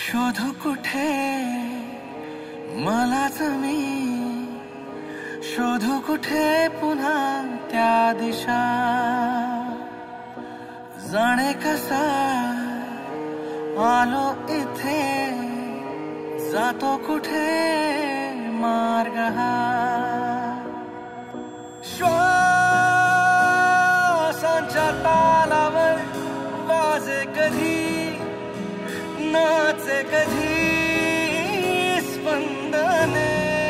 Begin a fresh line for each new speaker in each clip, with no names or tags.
शोधू कुठे मलाच मी, शोधू कुठे पुन्हा त्या दिशा, जाणे कसा आलो इथे, जातो कुठे मार्ग हा, श्वासांच्या तालावर वाजे कधी, नाचे कधी स्पंदने,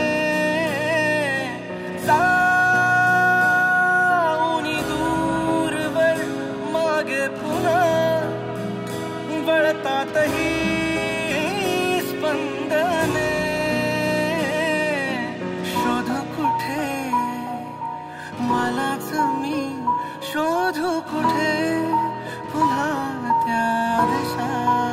जाऊनी दूरवर मागे पुन्हा वळतातही स्पंदने, शोधू कुठे मलाच मी, शोधू कुठे पुन्हा त्या दिशा.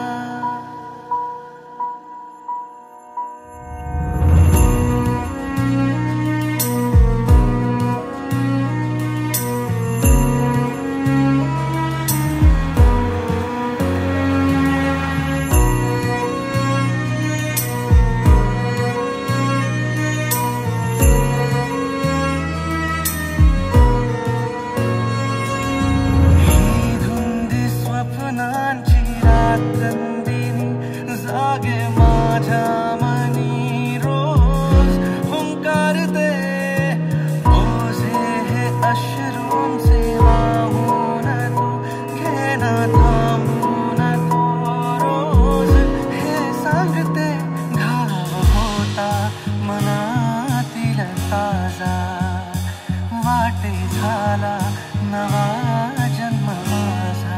जागे माझ्या मनी रोज हुंकारते, ओझे हे अश्रूंचे वाहून तू घेना थांबून तो रोज, हे सांगते घाव होता मनातील ताजा, वाटे झाला नवा जन्म माझा.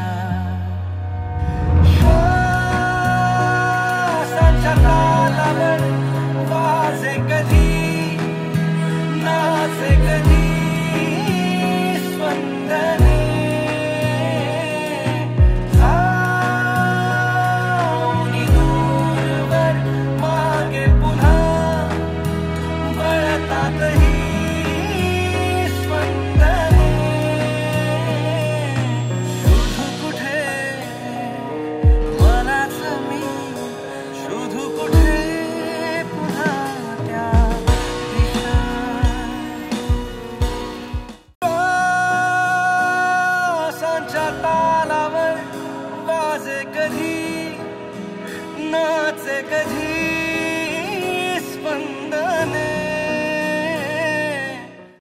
तालावर वाजे कधी, नाचे कधी स्पंदने, जाऊनी दूरवर मागे पुन्हा वळतातही स्पंदने, शोधू कुठे मलाच मी, शोधू कुठे पुन्हा त्या दिशा. श्वासांच्या तालावर वाजे कधी, नाचे कधी